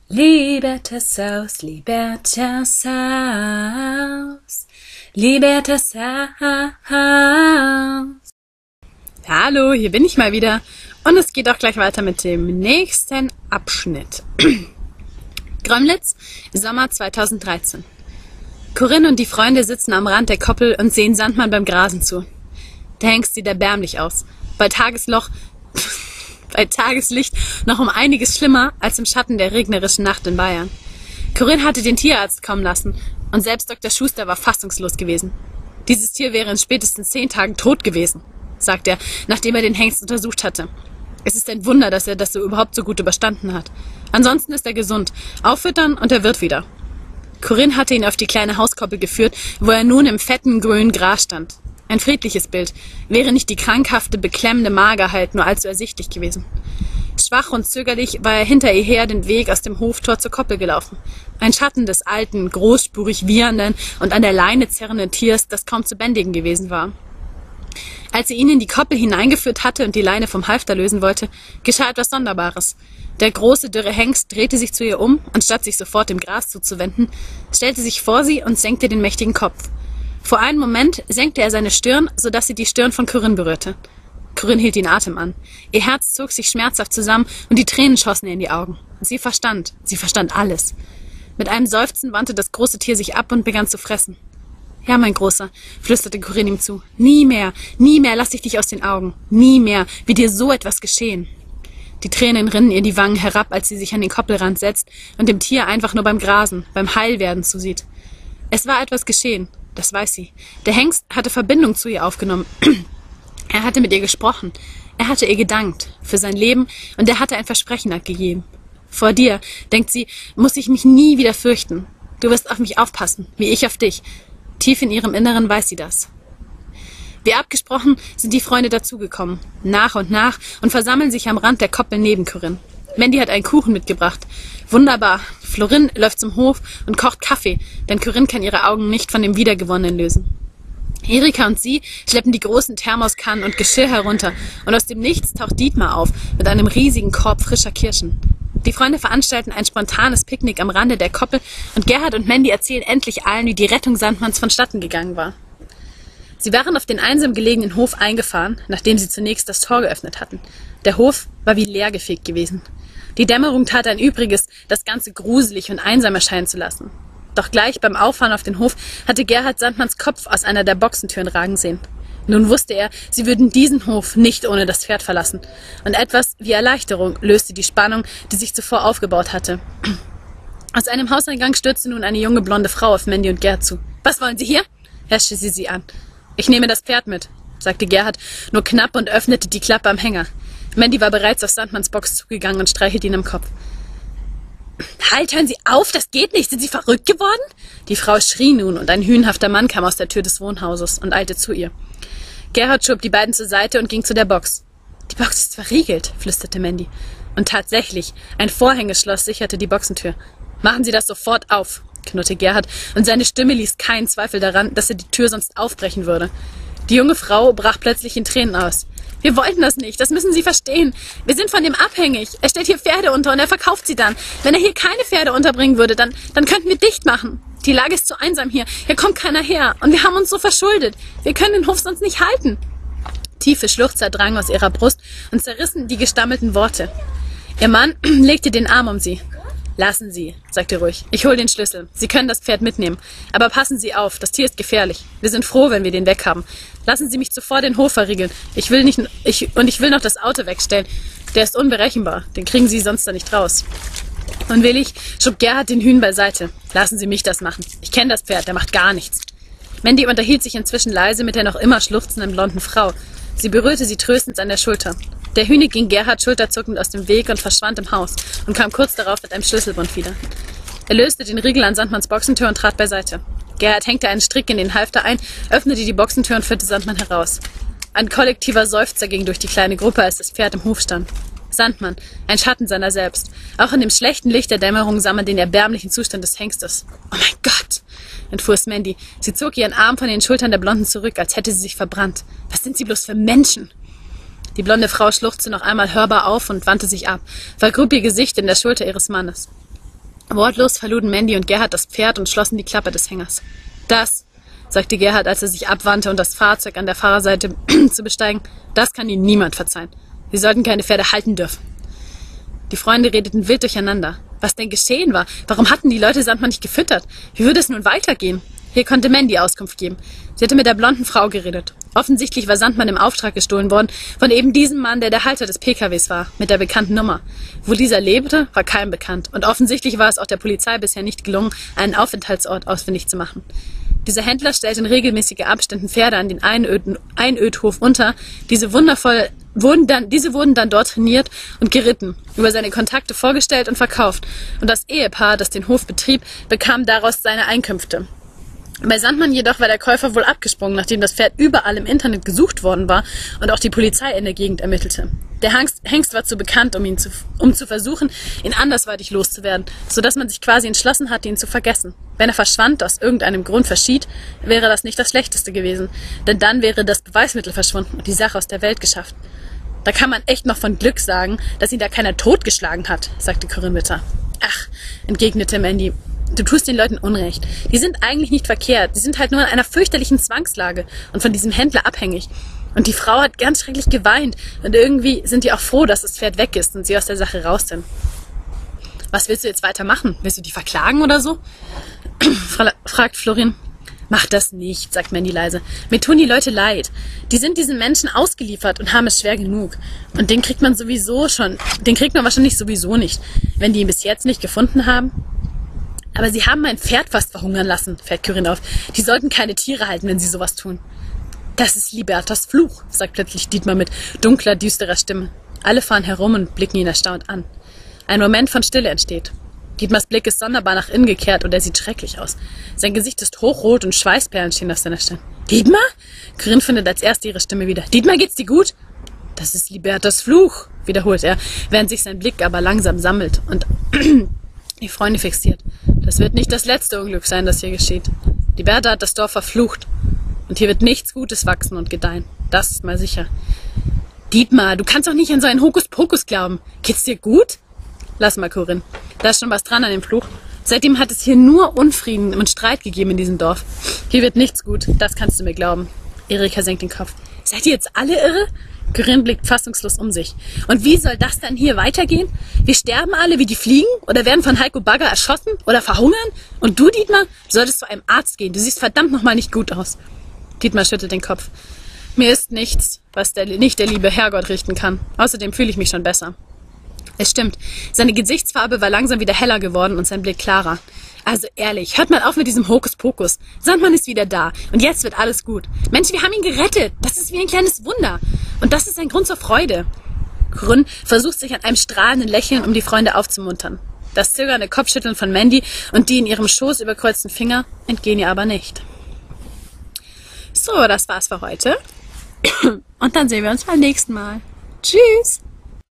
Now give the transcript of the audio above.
Libertas Haus, Libertas Haus, Libertas Haus. Hallo, hier bin ich mal wieder und es geht auch gleich weiter mit dem nächsten Abschnitt. Grömlitz, Sommer 2013. Corinne und die Freunde sitzen am Rand der Koppel und sehen Sandmann beim Grasen zu. Der Hengst sieht erbärmlich aus. Bei Tageslicht noch um einiges schlimmer als im Schatten der regnerischen Nacht in Bayern. Corinne hatte den Tierarzt kommen lassen und selbst Dr. Schuster war fassungslos gewesen. Dieses Tier wäre in spätestens 10 Tagen tot gewesen, sagt er, nachdem er den Hengst untersucht hatte. Es ist ein Wunder, dass er das überhaupt so gut überstanden hat. Ansonsten ist er gesund. Auffüttern und er wird wieder. Corinne hatte ihn auf die kleine Hauskoppel geführt, wo er nun im fetten, grünen Gras stand. Ein friedliches Bild, wäre nicht die krankhafte, beklemmende Magerheit nur allzu ersichtlich gewesen. Schwach und zögerlich war er hinter ihr her den Weg aus dem Hoftor zur Koppel gelaufen. Ein Schatten des alten, großspurig wiehernden und an der Leine zerrenden Tiers, das kaum zu bändigen gewesen war. Als sie ihn in die Koppel hineingeführt hatte und die Leine vom Halfter lösen wollte, geschah etwas Sonderbares. Der große, dürre Hengst drehte sich zu ihr um, anstatt sich sofort dem Gras zuzuwenden, stellte sich vor sie und senkte den mächtigen Kopf. Vor einem Moment senkte er seine Stirn, sodass sie die Stirn von Corinne berührte. Corinne hielt den Atem an. Ihr Herz zog sich schmerzhaft zusammen und die Tränen schossen ihr in die Augen. Sie verstand alles. Mit einem Seufzen wandte das große Tier sich ab und begann zu fressen. »Ja, mein Großer«, flüsterte Corinne ihm zu, nie mehr lass ich dich aus den Augen. Nie mehr wird dir so etwas geschehen.« Die Tränen rinnen ihr die Wangen herab, als sie sich an den Koppelrand setzt und dem Tier einfach nur beim Grasen, beim Heilwerden zusieht. Es war etwas geschehen. Das weiß sie. Der Hengst hatte Verbindung zu ihr aufgenommen. Er hatte mit ihr gesprochen. Er hatte ihr gedankt für sein Leben und er hatte ein Versprechen abgegeben. Vor dir, denkt sie, muss ich mich nie wieder fürchten. Du wirst auf mich aufpassen, wie ich auf dich. Tief in ihrem Inneren weiß sie das. Wie abgesprochen sind die Freunde dazugekommen, nach und versammeln sich am Rand der Koppel neben Corinne. Mandy hat einen Kuchen mitgebracht. Wunderbar. Florin läuft zum Hof und kocht Kaffee, denn Corinne kann ihre Augen nicht von dem Wiedergewonnenen lösen. Erika und sie schleppen die großen Thermoskannen und Geschirr herunter und aus dem Nichts taucht Dietmar auf mit einem riesigen Korb frischer Kirschen. Die Freunde veranstalten ein spontanes Picknick am Rande der Koppel und Gerhard und Mandy erzählen endlich allen, wie die Rettung Sandmanns vonstatten gegangen war. Sie waren auf den einsam gelegenen Hof eingefahren, nachdem sie zunächst das Tor geöffnet hatten. Der Hof war wie leergefegt gewesen. Die Dämmerung tat ein Übriges, das Ganze gruselig und einsam erscheinen zu lassen. Doch gleich beim Auffahren auf den Hof hatte Gerhard Sandmanns Kopf aus einer der Boxentüren ragen sehen. Nun wusste er, sie würden diesen Hof nicht ohne das Pferd verlassen. Und etwas wie Erleichterung löste die Spannung, die sich zuvor aufgebaut hatte. Aus einem Hauseingang stürzte nun eine junge blonde Frau auf Mandy und Gerhard zu. »Was wollen Sie hier?« herrschte sie an. »Ich nehme das Pferd mit«, sagte Gerhard nur knapp und öffnete die Klappe am Hänger. Mandy war bereits auf Sandmanns Box zugegangen und streichelte ihn am Kopf. »Halt, hören Sie auf, das geht nicht, sind Sie verrückt geworden?« Die Frau schrie nun und ein hünenhafter Mann kam aus der Tür des Wohnhauses und eilte zu ihr. Gerhard schob die beiden zur Seite und ging zu der Box. »Die Box ist verriegelt«, flüsterte Mandy. Und tatsächlich, ein Vorhängeschloss sicherte die Boxentür. »Machen Sie das sofort auf«, knurrte Gerhard, und seine Stimme ließ keinen Zweifel daran, dass er die Tür sonst aufbrechen würde. Die junge Frau brach plötzlich in Tränen aus. »Wir wollten das nicht, das müssen Sie verstehen. Wir sind von dem abhängig. Er stellt hier Pferde unter und er verkauft sie dann. Wenn er hier keine Pferde unterbringen würde, dann könnten wir dicht machen. Die Lage ist zu einsam hier. Hier kommt keiner her. Und wir haben uns so verschuldet. Wir können den Hof sonst nicht halten.« Tiefe Schluchzer drangen aus ihrer Brust und zerrissen die gestammelten Worte. Ihr Mann legte den Arm um sie. »Lassen Sie«, sagte ruhig. »Ich hole den Schlüssel. Sie können das Pferd mitnehmen. Aber passen Sie auf, das Tier ist gefährlich. Wir sind froh, wenn wir den weghaben. Lassen Sie mich zuvor den Hof verriegeln. Ich will noch das Auto wegstellen. Der ist unberechenbar. Den kriegen Sie sonst da nicht raus.« Unwillig schob Gerhard den Hühn beiseite. »Lassen Sie mich das machen. Ich kenne das Pferd, der macht gar nichts.« Mandy unterhielt sich inzwischen leise mit der noch immer schluchzenden blonden Frau. Sie berührte sie tröstend an der Schulter. Der Hühne ging Gerhard schulterzuckend aus dem Weg und verschwand im Haus und kam kurz darauf mit einem Schlüsselbund wieder. Er löste den Riegel an Sandmanns Boxentür und trat beiseite. Gerhard hängte einen Strick in den Halfter ein, öffnete die Boxentür und führte Sandmann heraus. Ein kollektiver Seufzer ging durch die kleine Gruppe, als das Pferd im Hof stand. Sandmann, ein Schatten seiner selbst. Auch in dem schlechten Licht der Dämmerung sah man den erbärmlichen Zustand des Hengstes. »Oh mein Gott«, entfuhr es Mandy. Sie zog ihren Arm von den Schultern der Blonden zurück, als hätte sie sich verbrannt. »Was sind Sie bloß für Menschen?« Die blonde Frau schluchzte noch einmal hörbar auf und wandte sich ab, vergrub ihr Gesicht in der Schulter ihres Mannes. Wortlos verluden Mandy und Gerhard das Pferd und schlossen die Klappe des Hängers. Das, sagte Gerhard, als er sich abwandte und das Fahrzeug an der Fahrerseite zu besteigen, das kann ihnen niemand verzeihen. Sie sollten keine Pferde halten dürfen. Die Freunde redeten wild durcheinander. Was denn geschehen war? Warum hatten die Leute Sandmann nicht gefüttert? Wie würde es nun weitergehen? Hier konnte Mandy Auskunft geben. Sie hatte mit der blonden Frau geredet. Offensichtlich war Sandmann im Auftrag gestohlen worden von eben diesem Mann, der Halter des PKWs war, mit der bekannten Nummer. Wo dieser lebte, war keinem bekannt. Und offensichtlich war es auch der Polizei bisher nicht gelungen, einen Aufenthaltsort ausfindig zu machen. Dieser Händler stellte in regelmäßigen Abständen Pferde an den Einödhof unter. Diese wurden dann dort trainiert und geritten, über seine Kontakte vorgestellt und verkauft. Und das Ehepaar, das den Hof betrieb, bekam daraus seine Einkünfte. Bei Sandmann jedoch war der Käufer wohl abgesprungen, nachdem das Pferd überall im Internet gesucht worden war und auch die Polizei in der Gegend ermittelte. Der Hengst war zu bekannt, um zu versuchen, ihn andersweitig loszuwerden, sodass man sich quasi entschlossen hatte, ihn zu vergessen. Wenn er verschwand, aus irgendeinem Grund verschied, wäre das nicht das Schlechteste gewesen, denn dann wäre das Beweismittel verschwunden und die Sache aus der Welt geschafft. Da kann man echt noch von Glück sagen, dass ihn da keiner totgeschlagen hat, sagte Corinne bitter. Ach, entgegnete Mandy, du tust den Leuten Unrecht. Die sind eigentlich nicht verkehrt. Die sind halt nur in einer fürchterlichen Zwangslage und von diesem Händler abhängig. Und die Frau hat ganz schrecklich geweint. Und irgendwie sind die auch froh, dass das Pferd weg ist und sie aus der Sache raus sind. Was willst du jetzt weitermachen? Willst du die verklagen oder so? fragt Florin. Mach das nicht, sagt Mandy leise. Mir tun die Leute leid. Die sind diesen Menschen ausgeliefert und haben es schwer genug. Und den kriegt man wahrscheinlich sowieso nicht, wenn die ihn bis jetzt nicht gefunden haben. Aber sie haben mein Pferd fast verhungern lassen, fällt Corinne auf. Die sollten keine Tiere halten, wenn sie sowas tun. Das ist Libertas Fluch, sagt plötzlich Dietmar mit dunkler, düsterer Stimme. Alle fahren herum und blicken ihn erstaunt an. Ein Moment von Stille entsteht. Dietmars Blick ist sonderbar nach innen gekehrt und er sieht schrecklich aus. Sein Gesicht ist hochrot und Schweißperlen stehen auf seiner Stirn. Dietmar? Corinne findet als erste ihre Stimme wieder. Dietmar, geht's dir gut? Das ist Libertas Fluch, wiederholt er, während sich sein Blick aber langsam sammelt und die Freunde fixiert. Das wird nicht das letzte Unglück sein, das hier geschieht. Liberta hat das Dorf verflucht. Und hier wird nichts Gutes wachsen und gedeihen. Das ist mal sicher. Dietmar, du kannst doch nicht an so einen Hokuspokus glauben. Geht's dir gut? Lass mal, Corinne. Da ist schon was dran an dem Fluch. Seitdem hat es hier nur Unfrieden und Streit gegeben in diesem Dorf. Hier wird nichts gut. Das kannst du mir glauben. Erika senkt den Kopf. Seid ihr jetzt alle irre? Corinne blickt fassungslos um sich. Und wie soll das dann hier weitergehen? Wir sterben alle wie die Fliegen oder werden von Heiko Bagger erschossen oder verhungern? Und du, Dietmar, solltest zu einem Arzt gehen. Du siehst verdammt nochmal nicht gut aus. Dietmar schüttelt den Kopf. Mir ist nichts, was nicht der liebe Herrgott richten kann. Außerdem fühle ich mich schon besser. Es stimmt. Seine Gesichtsfarbe war langsam wieder heller geworden und sein Blick klarer. Also ehrlich, hört mal auf mit diesem Hokuspokus. Sandmann ist wieder da. Und jetzt wird alles gut. Mensch, wir haben ihn gerettet. Das ist wie ein kleines Wunder. Und das ist ein Grund zur Freude. Corinne versucht sich an einem strahlenden Lächeln, um die Freunde aufzumuntern. Das zögernde Kopfschütteln von Mandy und die in ihrem Schoß überkreuzten Finger entgehen ihr aber nicht. So, das war's für heute. Und dann sehen wir uns beim nächsten Mal. Tschüss!